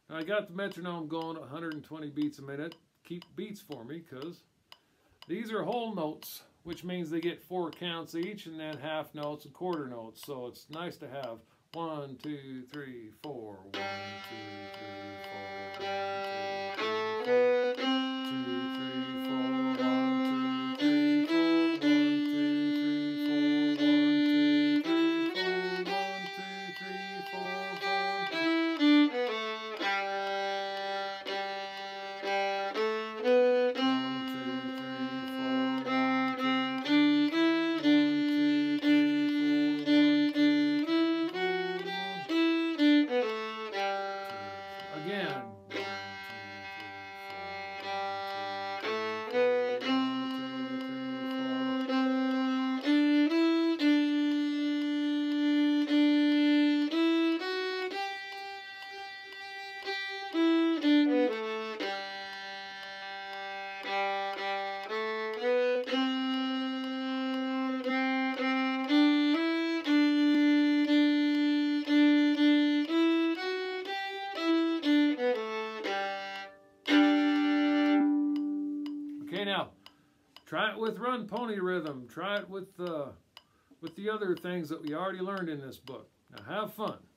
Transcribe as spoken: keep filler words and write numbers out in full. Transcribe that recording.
Now I got the metronome going at one hundred twenty beats a minute. Keep beats for me, because these are whole notes, which means they get four counts each, and then half notes and quarter notes. So it's nice to have one, two, three, four, one, two, three, four, one, two, three, four. Okay, now try it with run pony rhythm. Try it with uh, with the other things that we already learned in this book. Now have fun.